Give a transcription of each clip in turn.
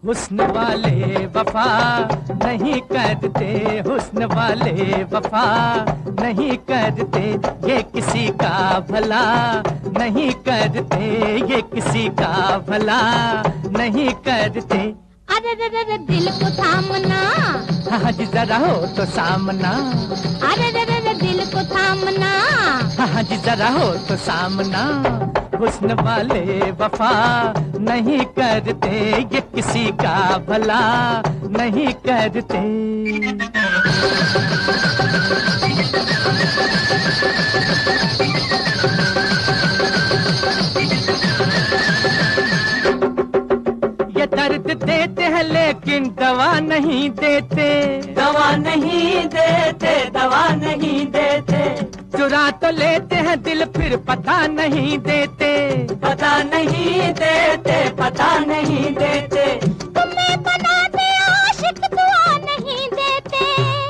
हुस्न वाले वफा नहीं करते, हुस्न वाले वफा नहीं करते, ये किसी का भला नहीं करते, ये किसी का भला नहीं करते। अरे रे रे रे दिल को थामना, हाँ जी जरा हो तो सामना, अरे रे रे रे दिल को थामना, हाँ जी जरा हो तो सामना। हुस्न वाले वफा नहीं करते, ये किसी का भला नहीं करते। ये दर्द देते हैं लेकिन दवा नहीं देते, दवा नहीं देते, दवा नहीं देते। चुरा तो लेते हैं दिल फिर पता नहीं देते, पता नहीं देते, पता नहीं देते। तुम्हें बनाते आशिक दुआ नहीं देते।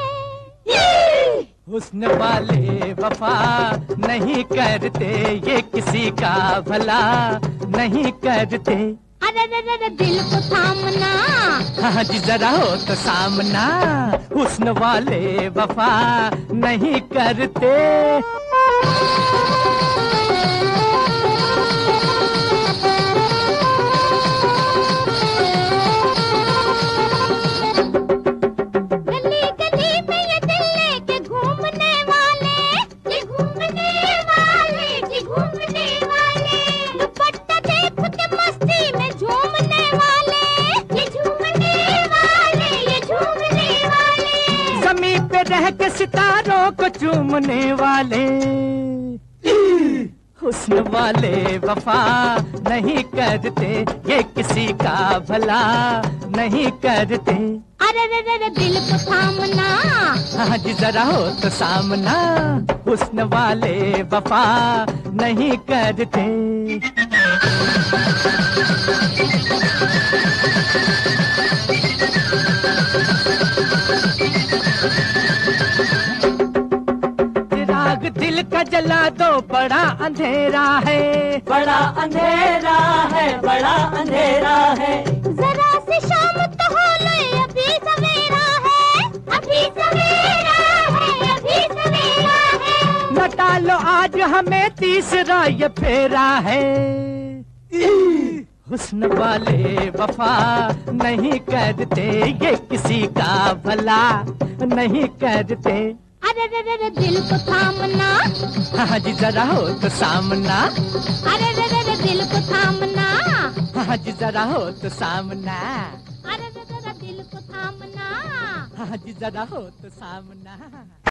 हुस्न वाले वफा नहीं करते, ये किसी का भला नहीं करते। अरे रे रे रे दिल को थामना, हाँ जी जरा हो तो सामना। हुस्न वाले वफा नहीं करते। गली गली में ये दिल लेके घूमने वाले, ये घूमने वाले, ये घूमने वाले। दुपट्टा देख के मस्ती में झूमने वाले, ये झूमने वाले, ये झूमने वाले। ज़मीं पे रह के सितारों को चूमने वाले। हुस्न वाले वफा नहीं करते, ये किसी का भला नहीं करते। अरे रे रे रे दिल को थामना, हाँ जी जरा हो तो सामना। हुस्न वाले वफा नहीं करते। चिराग दिल का जला दो, बड़ा अंधेरा है, बड़ा अंधेरा है, बड़ा अंधेरा है। जरा सी शाम तो हो ले, अभी सवेरा है, अभी सवेरा है, अभी सवेरा है। न डालो आज हमें तीसरा ये फेरा है। हुस्न वाले वफा नहीं करते, ये किसी का भला नहीं करते। अरे रे रे रे दिल को थामना, हाँ जी जरा हो तो सामना, अरे रे रे रे दिल को थामना, हाँ जी जरा हो तो सामना, अरे रे रे रे दिल को थामना। हाँ जी जरा हो तो सामना।